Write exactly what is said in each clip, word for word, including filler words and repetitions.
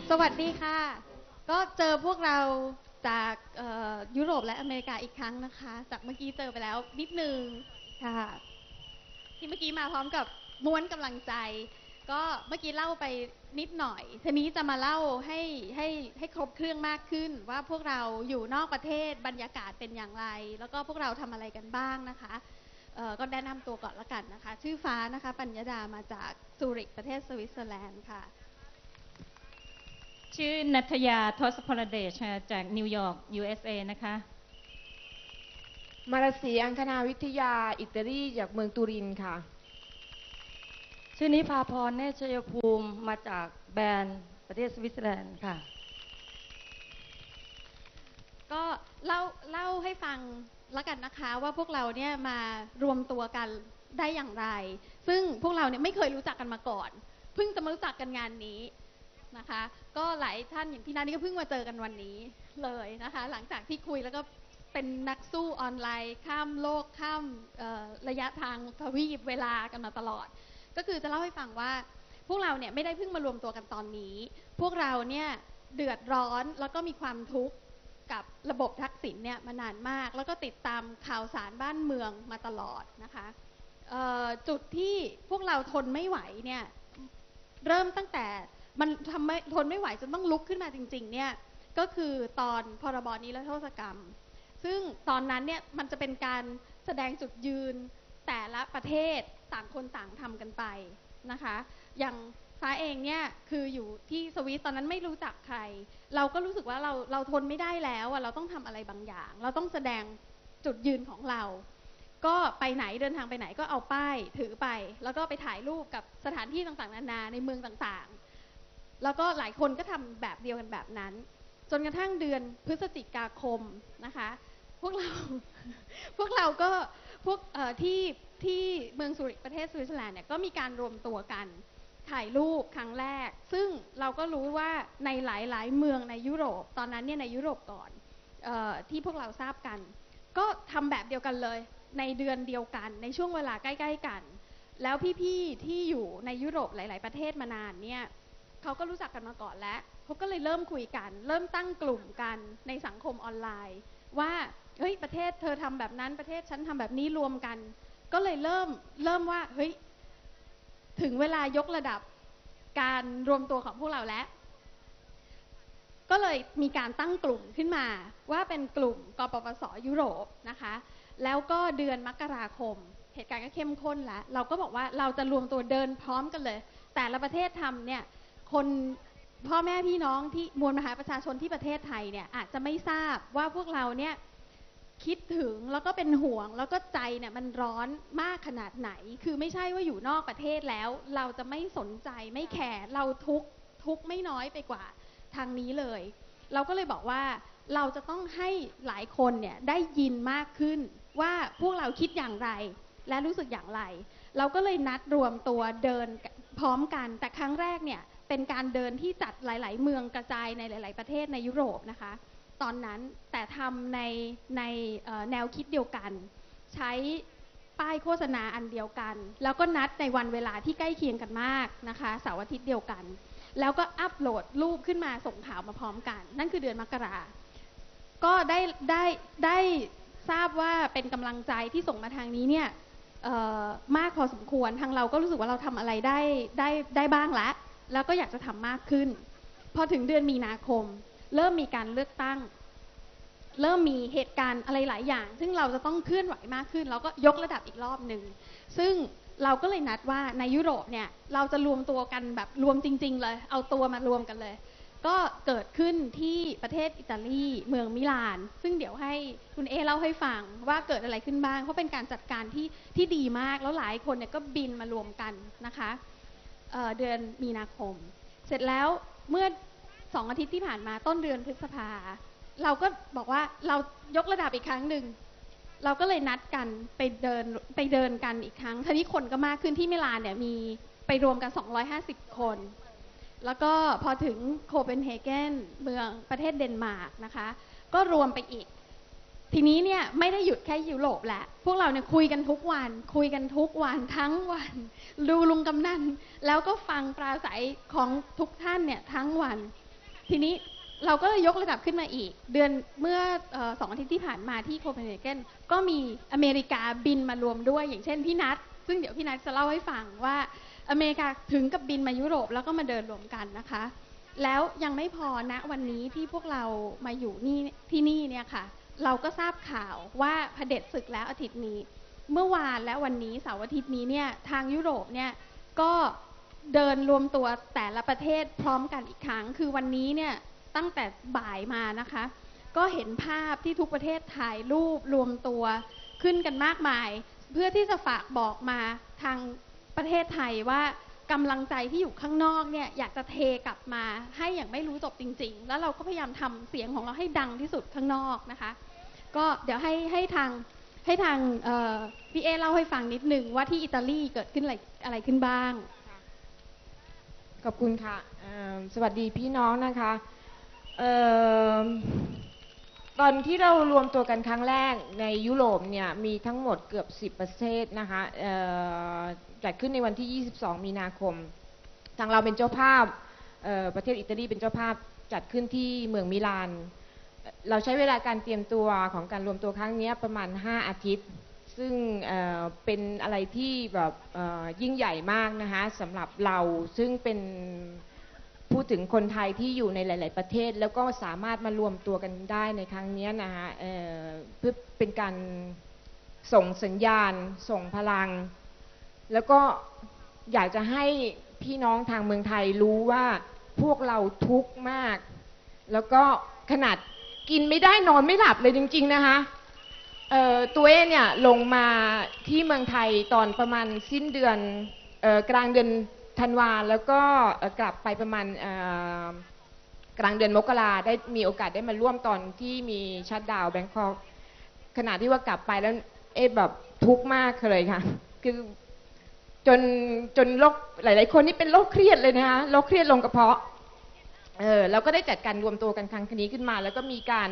สวัสดีค่ะก็เจอพวกเราจากยุโรปและอเมริกาอีกครั้งนะคะจากเมื่อกี้เจอไปแล้วนิดนึงค่ะที่เมื่อกี้มาพร้อมกับม้วนกำลังใจก็เมื่อกี้เล่าไปนิดหน่อยทีนี้จะมาเล่าให้ให้ให้ครบเครื่องมากขึ้นว่าพวกเราอยู่นอกประเทศบรรยากาศเป็นอย่างไรแล้วก็พวกเราทำอะไรกันบ้างนะคะก็แนะนำตัวก่อนละกันนะคะชื่อฟ้านะคะปัญญดามาจากซูริกประเทศสวิตเซอร์แลนด์ค่ะชื่อนัทยาทศพลเดชจากนิวยอร์ก ยู เอส เอ นะคะมาราศีอังคณาวิทยาอิตาลีจากเมืองตูรินค่ะชื่อนิพาพรเนชยภูมิมาจากแบรนด์ประเทศสวิตเซอร์แลนด์ค่ะก็เล่าเล่าให้ฟังแล้วกันนะคะว่าพวกเราเนี่ยมารวมตัวกันได้อย่างไรซึ่งพวกเราเนี่ยไม่เคยรู้จักกันมาก่อนเพิ่งจะมารู้จักกันงานนี้นะคะก็หลายท่านอย่างพี่นานี่ก็เพิ่งมาเจอกันวันนี้เลยนะคะหลังจากที่คุยแล้วก็เป็นนักสู้ออนไลน์ข้ามโลกข้ามระยะทางทวีปเวลากันมาตลอดก็คือจะเล่าให้ฟังว่าพวกเราเนี่ยไม่ได้เพิ่งมารวมตัวกันตอนนี้พวกเราเนี่ยเดือดร้อนแล้วก็มีความทุกข์กับระบบทักษิณเนี่ยมานานมากแล้วก็ติดตามข่าวสารบ้านเมืองมาตลอดนะคะจุดที่พวกเราทนไม่ไหวเนี่ยเริ่มตั้งแต่มันทำไม่ทนไม่ไหวจนต้องลุกขึ้นมาจริงๆเนี่ยก็คือตอนพรบนิรโทษกรรมซึ่งตอนนั้นเนี่ยมันจะเป็นการแสดงจุดยืนแต่ละประเทศต่างคนต่างทำกันไปนะคะอย่างฟ้าเองเนี่ยคืออยู่ที่สวิตตอนนั้นไม่รู้จักใครเราก็รู้สึกว่าเราเราทนไม่ได้แล้วเราต้องทำอะไรบางอย่างเราต้องแสดงจุดยืนของเราก็ไปไหนเดินทางไปไหนก็เอาป้ายถือไปแล้วก็ไปถ่ายรูปกับสถานที่ต่างๆนานาในเมืองต่างๆแล้วก็หลายคนก็ทำแบบเดียวกันแบบนั้นจนกระทั่งเดือนพฤศจิกาคมนะคะพวกเราพวกเราก็พวกที่ที่เมืองซูริกประเทศสวิตเซอร์แลนด์เนี่ยก็มีการรวมตัวกันถ่ายรูปครั้งแรกซึ่งเราก็รู้ว่าในหลายๆเมืองในยุโรปตอนนั้นเนี่ยในยุโรปก่อนเอ่อที่พวกเราทราบกันก็ทำแบบเดียวกันเลยในเดือนเดียวกันในช่วงเวลาใกล้ๆกันแล้วพี่ๆที่อยู่ในยุโรปหลายๆประเทศมานานเนี่ยเขาก็รู้จักกันมาก่อนแล้วเขาก็เลยเริ่มคุยกันเริ่มตั้งกลุ่มกันในสังคมออนไลน์ว่าเฮ้ยประเทศเธอทำแบบนั้นประเทศฉันทำแบบนี้รวมกันก็เลยเริ่มเริ่มว่าเฮ้ยถึงเวลายกระดับการรวมตัวของพวกเราแล้วก็เลยมีการตั้งกลุ่มขึ้นมาว่าเป็นกลุ่มกปปส.ยุโรปนะคะแล้วก็เดือนมกราคมเหตุการณ์ก็เข้มข้นแล้วเราก็บอกว่าเราจะรวมตัวเดินพร้อมกันเลยแต่ละประเทศทำเนี่ยคนพ่อแม่พี่น้องที่มวลมหาประชาชนที่ประเทศไทยเนี่ยอาจจะไม่ทราบว่าพวกเราเนี่ยคิดถึงแล้วก็เป็นห่วงแล้วก็ใจเนี่ยมันร้อนมากขนาดไหนคือไม่ใช่ว่าอยู่นอกประเทศแล้วเราจะไม่สนใจไม่แคร์เราทุกทุกไม่น้อยไปกว่าทางนี้เลยเราก็เลยบอกว่าเราจะต้องให้หลายคนเนี่ยได้ยินมากขึ้นว่าพวกเราคิดอย่างไรและรู้สึกอย่างไรเราก็เลยนัดรวมตัวเดินพร้อมกันแต่ครั้งแรกเนี่ยเป็นการเดินที่จัดหลายๆเมืองกระจายในหลายๆประเทศในยุโรปนะคะตอนนั้นแต่ทำในในแนวคิดเดียวกันใช้ป้ายโฆษณาอันเดียวกันแล้วก็นัดในวันเวลาที่ใกล้เคียงกันมากนะคะเสาร์อาทิตย์เดียวกันแล้วก็อัปโหลดรูปขึ้นมาส่งข่าวมาพร้อมกันนั่นคือเดือนมกราก็ได้ได้ได้ทราบว่าเป็นกำลังใจที่ส่งมาทางนี้เนี่ยมากพอสมควรทางเราก็รู้สึกว่าเราทำอะไรได้ได้ได้บ้างแล้วแล้วก็อยากจะทำมากขึ้นพอถึงเดือนมีนาคมเริ่มมีการเลือกตั้งเริ่มมีเหตุการณ์อะไรหลายอย่างซึ่งเราจะต้องเคลื่อนไหวมากขึ้นเราก็ยกระดับอีกรอบหนึ่งซึ่งเราก็เลยนัดว่าในยุโรปเนี่ยเราจะรวมตัวกันแบบรวมจริงๆเลยเอาตัวมารวมกันเลยก็เกิดขึ้นที่ประเทศอิตาลีเมืองมิลานซึ่งเดี๋ยวให้คุณเอเล่าให้ฟังว่าเกิดอะไรขึ้นบ้างเพราะเป็นการจัดการที่ที่ดีมากแล้วหลายคนเนี่ยก็บินมารวมกันนะคะเอ่อเดือนมีนาคมเสร็จแล้วเมื่อสองอาทิตย์ที่ผ่านมาต้นเดือนพฤษภาเราก็บอกว่าเรายกระดับอีกครั้งหนึ่งเราก็เลยนัดกันไปเดินไปเดินกันอีกครั้งทีนี้คนก็มากขึ้นที่มิลานเนี่ยมีไปรวมกันสองร้อยห้าสิบคนแล้วก็พอถึงโคเปนเฮเกนเมืองประเทศเดนมาร์กนะคะก็รวมไปอีกทีนี้เนี่ยไม่ได้หยุดแค่ยุโรปแหละพวกเราเนี่ยคุยกันทุกวันคุยกันทุกวันทั้งวันดูลุงกำนันแล้วก็ฟังปราศัยของทุกท่านเนี่ยทั้งวันทีนี้เราก็เลยยกระดับขึ้นมาอีกเดือนเมื่อเออสองอาทิตย์ที่ผ่านมาที่โคเปนเฮเกนก็มีอเมริกาบินมารวมด้วยอย่างเช่นพี่นัทซึ่งเดี๋ยวพี่นัทจะเล่าให้ฟังว่าอเมริกาถึงกับบินมายุโรปแล้วก็มาเดินรวมกันนะคะแล้วยังไม่พอนะวันนี้ที่พวกเรามาอยู่นี่ที่นี่เนี่ยค่ะเราก็ทราบข่าวว่าเผด็จศึกแล้วอาทิตย์นี้เมื่อวานและวันนี้เสาร์อาทิตย์นี้เนี่ยทางยุโรปเนี่ยก็เดินรวมตัวแต่ละประเทศพร้อมกันอีกครั้งคือวันนี้เนี่ยตั้งแต่บ่ายมานะคะก็เห็นภาพที่ทุกประเทศถ่ายรูปรวมตัวขึ้นกันมากมายเพื่อที่จะฝากบอกมาทางประเทศไทยว่ากำลังใจที่อยู่ข้างนอกเนี่ยอยากจะเทกลับมาให้อย่างไม่รู้จบจริงๆแล้วเราก็พยายามทำเสียงของเราให้ดังที่สุดข้างนอกนะคะก็เดี๋ยวให้ให้ทางให้ทางพี่เอเล่าให้ฟังนิดนึงว่าที่อิตาลีเกิดขึ้นอะไรอะไรขึ้นบ้างขอบคุณค่ะสวัสดีพี่น้องนะคะตอนที่เรารวมตัวกันครั้งแรกในยุโรปเนี่ยมีทั้งหมดเกือบสิบประเทศนะคะจัดขึ้นในวันที่ยี่สิบสองมีนาคมทางเราเป็นเจ้าภาพประเทศอิตาลีเป็นเจ้าภาพจัดขึ้นที่เมืองมิลานเราใช้เวลาการเตรียมตัวของการรวมตัวครั้งนี้ประมาณห้าอาทิตย์ซึ่งเป็นอะไรที่แบบยิ่งใหญ่มากนะคะสำหรับเราซึ่งเป็นพูดถึงคนไทยที่อยู่ในหลายๆประเทศแล้วก็สามารถมารวมตัวกันได้ในครั้งนี้นะคะเพื่อเป็นการส่งสัญญาณส่งพลังแล้วก็อยากจะให้พี่น้องทางเมืองไทยรู้ว่าพวกเราทุกข์มากแล้วก็ขนาดกินไม่ได้นอนไม่หลับเลยจริงๆนะคะตัวเองเนี่ยลงมาที่เมืองไทยตอนประมาณสิ้นเดือนกลางเดือนธันวาแล้วก็กลับไปประมาณกลางเดือนมกราได้มีโอกาสได้มาร่วมตอนที่มีชัตดาวน์แบงคอกขณะที่ว่ากลับไปแล้วเอ๊ะแบบทุกข์มากเลยค่ะคือจนจนโรคหลายๆคนนี่เป็นโรคเครียดเลยนะคะโรคเครียดลงกระเพาะเออเราก็ได้จัดการรวมตัวกันครั้งนี้ขึ้นมาแล้วก็มีการ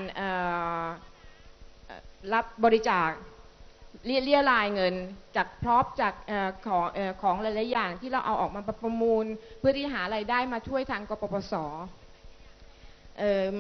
รับบริจาคเรียเรียรายเงินจากพร็อพจากเอ่อของเอ่อของหลายๆอย่างที่เราเอาออกมาประมูลเพื่อที่หารายได้มาช่วยทางกปปส.เอ่อ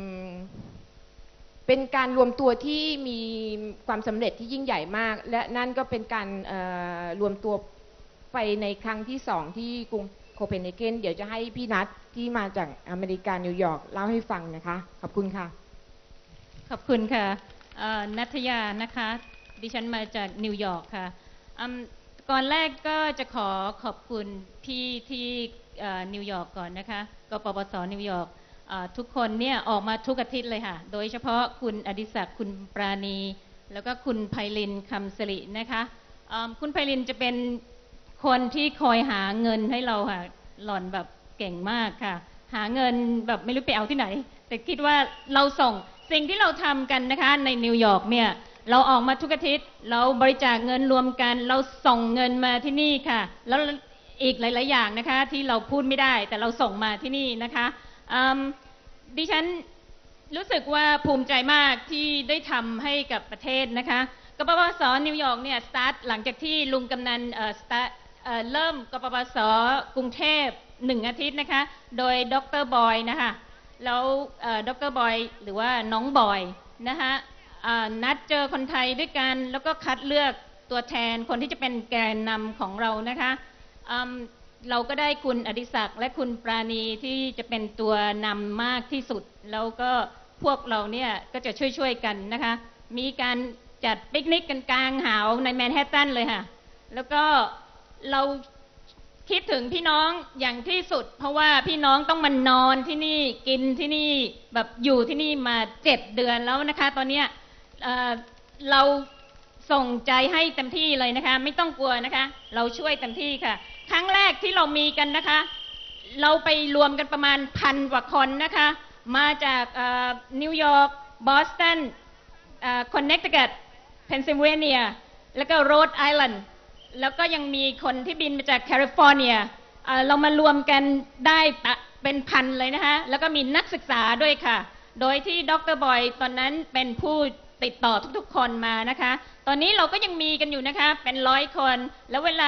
เป็นการรวมตัวที่มีความสำเร็จที่ยิ่งใหญ่มากและนั่นก็เป็นการเอ่อรวมตัวไปในครั้งที่สองที่กรุงโคเปนเฮเกนเดี๋ยวจะให้พี่นัทที่มาจากอเมริกานิวยอร์กเล่าให้ฟังนะคะขอบคุณค่ะขอบคุณค่ะณัฐยานะคะดิฉันมาจากนิวยอร์กค่ะก่อนแรกก็จะขอขอบคุณพี่ที่นิวยอร์กก่อนนะคะกปปส.นิวยอร์กทุกคนเนี่ยออกมาทุกอาทิตย์เลยค่ะโดยเฉพาะคุณอดิศักดิ์คุณปราณีแล้วก็คุณไพลินคำสิรินะคะคุณไพลินจะเป็นคนที่คอยหาเงินให้เราค่ะหล่อนแบบเก่งมากค่ะหาเงินแบบไม่รู้ไปเอาที่ไหนแต่คิดว่าเราส่งสิ่งที่เราทำกันนะคะในนิวยอร์กเนี่ยเราออกมาทุกอาทิตย์เราบริจาคเงินรวมกันเราส่งเงินมาที่นี่ค่ะแล้วอีกหลายๆอย่างนะคะที่เราพูดไม่ได้แต่เราส่งมาที่นี่นะคะดิฉันรู้สึกว่าภูมิใจมากที่ได้ทำให้กับประเทศนะคะกปปส.นิวยอร์กเนี่ยสตาร์ทหลังจากที่ลุงกำนันสตาร์ทเริ่มกปปส.กรุงเทพหนึ่งอาทิตย์นะคะโดยดร.บอยนะคะแล้วดร.บอยหรือว่าน้องบอยนะคะนัดเจอคนไทยด้วยกันแล้วก็คัดเลือกตัวแทนคนที่จะเป็นแกนนำของเรานะคะเราก็ได้คุณอดิศักดิ์และคุณปราณีที่จะเป็นตัวนำมากที่สุดแล้วก็พวกเราเนี่ยก็จะช่วยๆกันนะคะมีการจัดปิกนิกกันกลางหาวในแมนฮัตตันเลยค่ะแล้วก็เราคิดถึงพี่น้องอย่างที่สุดเพราะว่าพี่น้องต้องมานอนที่นี่กินที่นี่แบบอยู่ที่นี่มาเจ็ดเดือนแล้วนะคะตอนนี้เราส่งใจให้เต็มที่เลยนะคะไม่ต้องกลัวนะคะเราช่วยเต็มที่ค่ะครั้งแรกที่เรามีกันนะคะเราไปรวมกันประมาณพันกว่าคนนะคะมาจากนิวยอร์กบอสตันคอนเนคติคัตเพนซิลเวเนียแล้วก็โรดไอแลนด์แล้วก็ยังมีคนที่บินมาจากแคลิฟอร์เนียเรามารวมกันได้เป็นพันเลยนะคะแล้วก็มีนักศึกษาด้วยค่ะโดยที่ดร.บอยตอนนั้นเป็นผู้ติดต่อทุกๆคนมานะคะตอนนี้เราก็ยังมีกันอยู่นะคะเป็นร้อยคนแล้วเวลา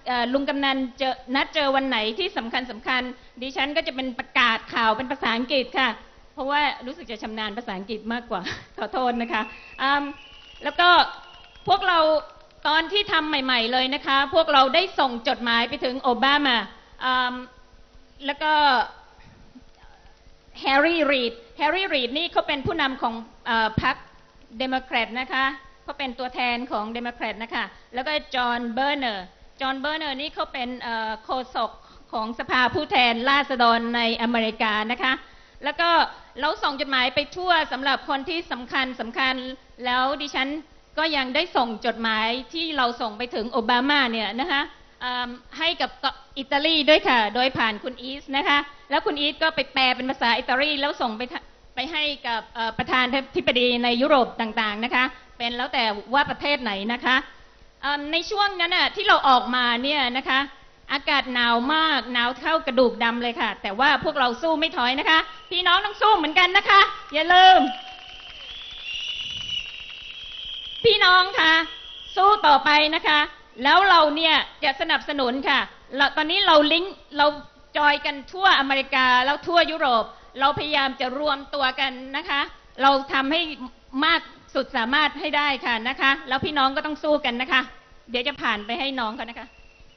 เอ่อลุงกำนันเจอนัดเจอวันไหนที่สำคัญสำคัญดิฉันก็จะเป็นประกาศข่าวเป็นภาษาอังกฤษค่ะเพราะว่ารู้สึกจะชำนาญภาษาอังกฤษมากกว่า ขอโทษนะคะอืมแล้วก็พวกเราตอนที่ทำใหม่ๆเลยนะคะพวกเราได้ส่งจดหมายไปถึงโอบามาอืมแล้วก็แฮร์รี่รีดแฮร์รี่รีดนี่เขาเป็นผู้นำของเอ่อพรรคเดโมแครตนะคะเขาเป็นตัวแทนของเดโมแครตนะคะแล้วก็จอห์นเบอร์เนอร์จอห์นเบอร์เนอร์นี่เขาเป็นเอ่อโฆษกของสภาผู้แทนราษฎรในอเมริกานะคะแล้วก็เราส่งจดหมายไปทั่วสำหรับคนที่สำคัญสำคัญแล้วดิฉันก็ยังได้ส่งจดหมายที่เราส่งไปถึงโอบามาเนี่ยนะคะให้กับอิตาลีด้วยค่ะโดยผ่านคุณอีสนะคะแล้วคุณอีสก็ไปแปลเป็นภาษาอิตาลีแล้วส่งไปไปให้กับประธานธิบดีในยุโรปต่างๆนะคะเป็นแล้วแต่ว่าประเทศไหนนะคะในช่วงนั้นน่ะที่เราออกมาเนี่ยนะคะอากาศหนาวมากหนาวเข้ากระดูกดำเลยค่ะแต่ว่าพวกเราสู้ไม่ถอยนะคะพี่น้องต้องสู้เหมือนกันนะคะอย่าลืมพี่น้องค่ะสู้ต่อไปนะคะแล้วเราเนี่ยจะสนับสนุนค่ะตอนนี้เราลิงก์เราจอยกันทั่วอเมริกาแล้วทั่วยุโรปเราพยายามจะรวมตัวกันนะคะเราทำให้มากสุดสามารถให้ได้ค่ะนะคะแล้วพี่น้องก็ต้องสู้กันนะคะเดี๋ยวจะผ่านไปให้น้องเขานะคะ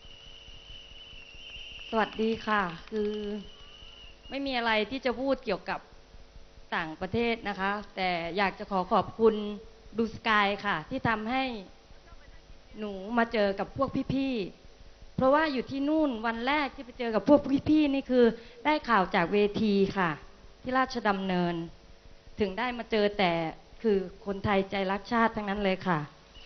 สวัสดีค่ะคือไม่มีอะไรที่จะพูดเกี่ยวกับต่างประเทศนะคะแต่อยากจะขอขอบคุณดูสกายค่ะที่ทำให้หนูมาเจอกับพวกพี่ๆเพราะว่าอยู่ที่นู่นวันแรกที่ไปเจอกับพวกพี่ๆนี่คือได้ข่าวจากเวทีค่ะที่ราชดำเนินถึงได้มาเจอแต่คือคนไทยใจรักชาติทั้งนั้นเลยค่ะ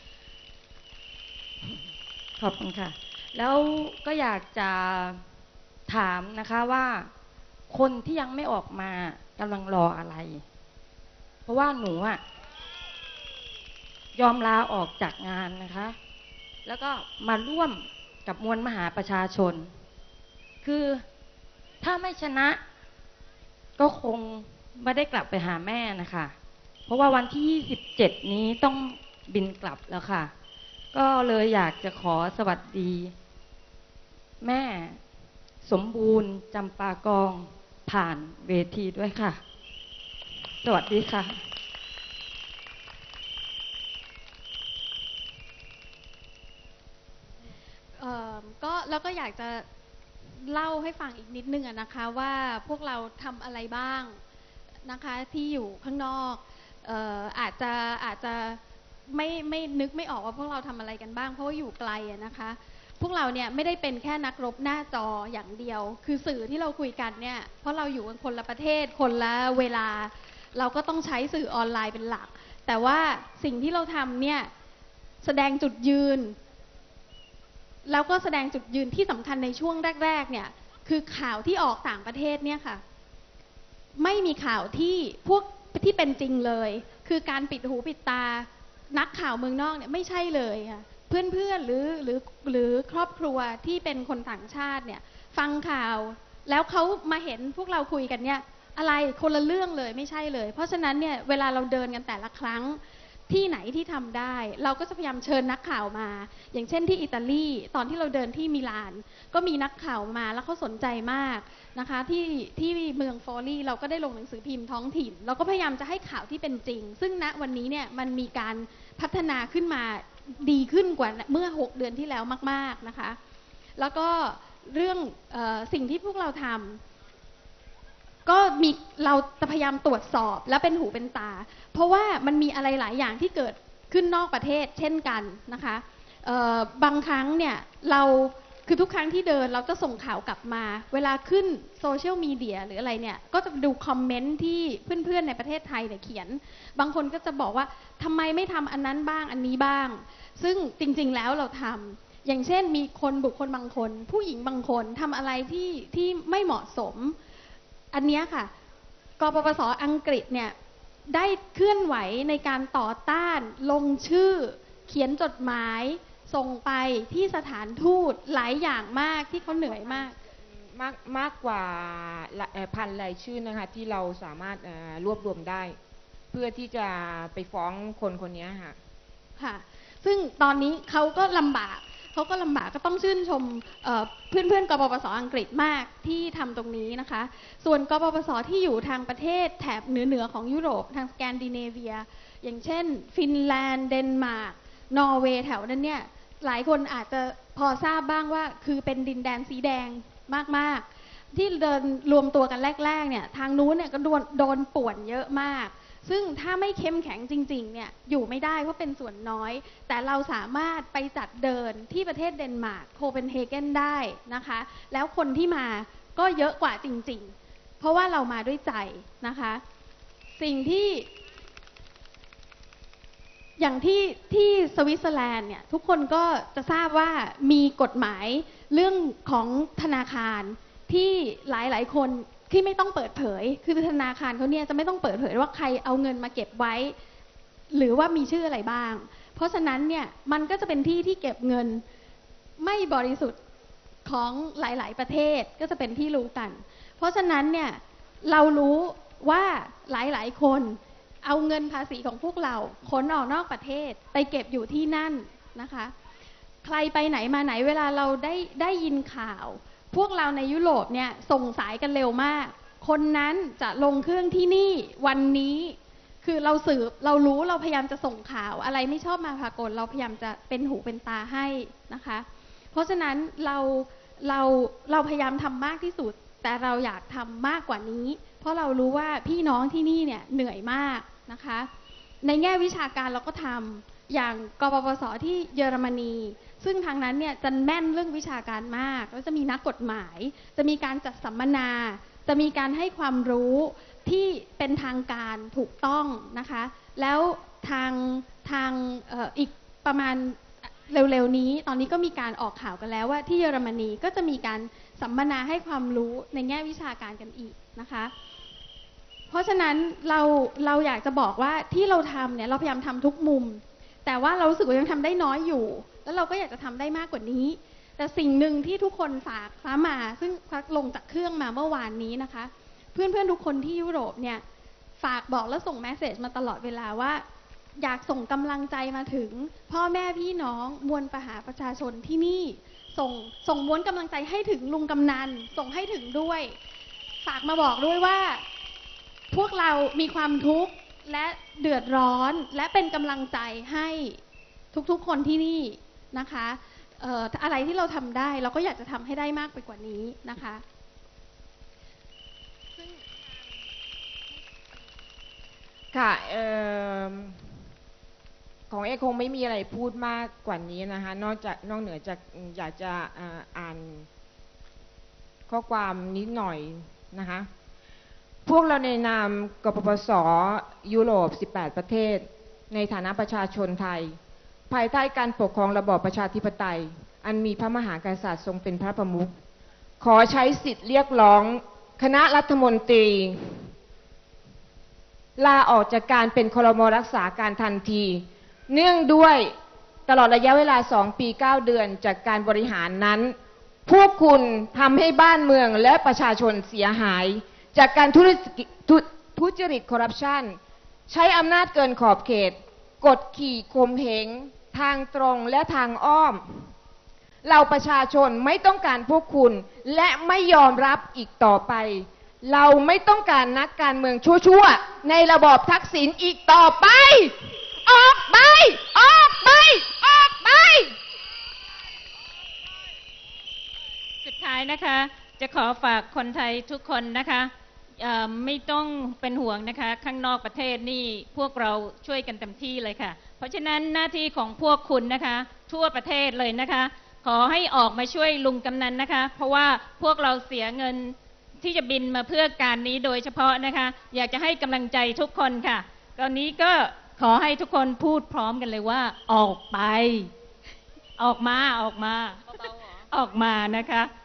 ขอบคุณค่ะแล้วก็อยากจะถามนะคะว่าคนที่ยังไม่ออกมากำลังรออะไรเพราะว่าหนูอะยอมลาออกจากงานนะคะแล้วก็มาร่วมกับมวลมหาประชาชนคือถ้าไม่ชนะก็คงไม่ได้กลับไปหาแม่นะคะเพราะว่าวันที่ยี่สิบเจ็ดนี้ต้องบินกลับแล้วค่ะก็เลยอยากจะขอสวัสดีแม่สมบูรณ์จำปากองผ่านเวทีด้วยค่ะสวัสดีค่ะเอ่อก็แล้วก็อยากจะเล่าให้ฟังอีกนิดนึงนะคะว่าพวกเราทำอะไรบ้างนะคะที่อยู่ข้างนอกเอ่ออาจจะอาจจะไม่ไม่นึกไม่ออกว่าพวกเราทำอะไรกันบ้างเพราะว่าอยู่ไกลนะคะพวกเราเนี่ยไม่ได้เป็นแค่นักรบหน้าจออย่างเดียวคือสื่อที่เราคุยกันเนี่ยเพราะเราอยู่กันคนละประเทศคนละเวลาเราก็ต้องใช้สื่อออนไลน์เป็นหลักแต่ว่าสิ่งที่เราทำเนี่ยแสดงจุดยืนแล้วก็แสดงจุดยืนที่สำคัญในช่วงแรกๆเนี่ยคือข่าวที่ออกต่างประเทศเนี่ยค่ะไม่มีข่าวที่พวกที่เป็นจริงเลยคือการปิดหูปิดตานักข่าวเมืองนอกเนี่ยไม่ใช่เลยค่ะเพื่อนๆหรือหรือหรือครอบครัวที่เป็นคนต่างชาติเนี่ยฟังข่าวแล้วเขามาเห็นพวกเราคุยกันเนี่ยอะไรคนละเรื่องเลยไม่ใช่เลยเพราะฉะนั้นเนี่ยเวลาเราเดินกันแต่ละครั้งที่ไหนที่ทำได้เราก็จะพยายามเชิญนักข่าวมาอย่างเช่นที่อิตาลีตอนที่เราเดินที่มิลานก็มีนักข่าวมาแล้วเขาสนใจมากนะคะที่ที่เมืองฟอรี่เราก็ได้ลงหนังสือพิมพ์ท้องถิ่นเราก็พยายามจะให้ข่าวที่เป็นจริงซึ่งณวันนี้เนี่ยมันมีการพัฒนาขึ้นมาดีขึ้นกว่าเมื่อหกเดือนที่แล้วมากๆนะคะแล้วก็เรื่องเอ่อสิ่งที่พวกเราทำก็มีเราจะพยายามตรวจสอบและเป็นหูเป็นตาเพราะว่ามันมีอะไรหลายอย่างที่เกิดขึ้นนอกประเทศเช่นกันนะคะบางครั้งเนี่ยเราคือทุกครั้งที่เดินเราจะส่งข่าวกลับมาเวลาขึ้นโซเชียลมีเดียหรืออะไรเนี่ยก็จะดูคอมเมนต์ที่เพื่อนๆในประเทศไทยเนี่ยเขียนบางคนก็จะบอกว่าทำไมไม่ทำอันนั้นบ้างอันนี้บ้างซึ่งจริงๆแล้วเราทำอย่างเช่นมีคนบุคคลบางคนผู้หญิงบางคนทำอะไรที่ที่ไม่เหมาะสมอันนี้ค่ะกปปส.อังกฤษเนี่ยได้เคลื่อนไหวในการต่อต้านลงชื่อเขียนจดหมายส่งไปที่สถานทูตหลายอย่างมากที่เขาเหนื่อยมากมากมากกว่าพันรายชื่อนะคะที่เราสามารถรวบรวมได้เพื่อที่จะไปฟ้องคนคนนี้ค่ะค่ะซึ่งตอนนี้เขาก็ลำบากเขาก็ลำบากก็ต้องชื่นชมเพื่อนๆกปปสอังกฤษมากที่ทำตรงนี้นะคะ ส่วนกปปสที่อยู่ทางประเทศแถบเหนือๆของยุโรปทางสแกนดิเนเวียอย่างเช่นฟินแลนด์เดนมาร์กนอร์เวย์แถวนั้นเนี่ยหลายคนอาจจะพอทราบบ้างว่าคือเป็นดินแดนสีแดงมากๆที่เดินรวมตัวกันแรกๆเนี่ยทางนู้นเนี่ยก็โดนโดนป่วนเยอะมากซึ่งถ้าไม่เข้มแข็งจริงๆเนี่ยอยู่ไม่ได้เพราะเป็นส่วนน้อยแต่เราสามารถไปจัดเดินที่ประเทศเดนมาร์กโคเปนเฮเกนได้นะคะแล้วคนที่มาก็เยอะกว่าจริงๆเพราะว่าเรามาด้วยใจนะคะสิ่งที่อย่างที่ที่สวิตเซอร์แลนด์เนี่ยทุกคนก็จะทราบว่ามีกฎหมายเรื่องของธนาคารที่หลายๆคนที่ไม่ต้องเปิดเผยคือธนาคารเขาเนี่ยจะไม่ต้องเปิดเผยว่าใครเอาเงินมาเก็บไว้หรือว่ามีชื่ออะไรบ้างเพราะฉะนั้นเนี่ยมันก็จะเป็นที่ที่เก็บเงินไม่บริสุทธิ์ของหลายๆประเทศก็จะเป็นที่รู้กันเพราะฉะนั้นเนี่ยเรารู้ว่าหลายๆคนเอาเงินภาษีของพวกเราขนออกนอกประเทศไปเก็บอยู่ที่นั่นนะคะใครไปไหนมาไหนเวลาเราได้ได้ยินข่าวพวกเราในยุโรปเนี่ยส่งสายกันเร็วมากคนนั้นจะลงเครื่องที่นี่วันนี้คือเราสืบเรารู้เราพยายามจะส่งข่าวอะไรไม่ชอบมาพากลเราพยายามจะเป็นหูเป็นตาให้นะคะเพราะฉะนั้นเราเราเราพยายามทำมากที่สุดแต่เราอยากทำมากกว่านี้เพราะเรารู้ว่าพี่น้องที่นี่เนี่ยเหนื่อยมากนะคะในแง่วิชาการเราก็ทำอย่างกปปสที่เยอรมนีซึ่งทางนั้นเนี่ยจะแม่นเรื่องวิชาการมากแล้วจะมีนักกฎหมายจะมีการจัดสัมมนาจะมีการให้ความรู้ที่เป็นทางการถูกต้องนะคะแล้วทางทาง อ, ออีกประมาณเร็วๆนี้ตอนนี้ก็มีการออกข่าวกันแล้วว่าที่เยอรมนีก็จะมีการสัมมนาให้ความรู้ในแง่วิชาการกันอีกนะคะเพราะฉะนั้นเราเราอยากจะบอกว่าที่เราทำเนี่ยเราพยายามทำทุกมุมแต่ว่าเรารู้สึกว่ายังทำได้น้อยอยู่แล้วเราก็อยากจะทำได้มากกว่านี้แต่สิ่งหนึ่งที่ทุกคนฝากฟ้ามาซึ่งฟักลงจากเครื่องมาเมื่อวานนี้นะคะเพื่อนๆทุกคนที่ยุโรปเนี่ยฝากบอกและส่งเมสเสจมาตลอดเวลาว่าอยากส่งกำลังใจมาถึงพ่อแม่พี่น้องมวลประหาประชาชนที่นี่ส่งส่งม้วนกำลังใจให้ถึงลุงกำนันส่งให้ถึงด้วยฝากมาบอกด้วยว่าพวกเรามีความทุกข์และเดือดร้อนและเป็นกำลังใจให้ทุกๆคนที่นี่นะคะเอ่ออะไรที่เราทำได้เราก็อยากจะทำให้ได้มากไปกว่านี้นะคะค่ะเอ่อของเอคงไม่มีอะไรพูดมากกว่านี้นะคะนอกจากนอกเหนือจากอยากจะอ่านข้อความนิดหน่อยนะคะพวกเราในนามกปปสยุโรปสิบแปดประเทศในฐานะประชาชนไทยภายใต้การปกครองระบอบประชาธิปไตยอันมีพระมหากษัตริย์ทรงเป็นพระประมุขขอใช้สิทธิ์เรียกร้องคณะรัฐมนตรีลาออกจากการเป็นครม.รักษาการทันทีเนื่องด้วยตลอดระยะเวลาสองปีเก้าเดือนจากการบริหารนั้นพวกคุณทำให้บ้านเมืองและประชาชนเสียหายจากการทุทุจริตคอร์รัปชันใช้อำนาจเกินขอบเขตกดขี่ข่มเหงทางตรงและทางอ้อมเราประชาชนไม่ต้องการพวกคุณและไม่ยอมรับอีกต่อไปเราไม่ต้องการนักการเมืองชั่วๆในระบอบทักษิณอีกต่อไปออกไปออกไปออกไปสุดท้ายนะคะจะขอฝากคนไทยทุกคนนะคะไม่ต้องเป็นห่วงนะคะข้างนอกประเทศนี่พวกเราช่วยกันเต็มที่เลยค่ะเพราะฉะนั้นหน้าที่ของพวกคุณนะคะทั่วประเทศเลยนะคะขอให้ออกมาช่วยลุงกำนันนะคะเพราะว่าพวกเราเสียเงินที่จะบินมาเพื่อการนี้โดยเฉพาะนะคะอยากจะให้กำลังใจทุกคนค่ะตอนนี้ก็ขอให้ทุกคนพูดพร้อมกันเลยว่าออกไปออกมาออกมาออกมานะคะ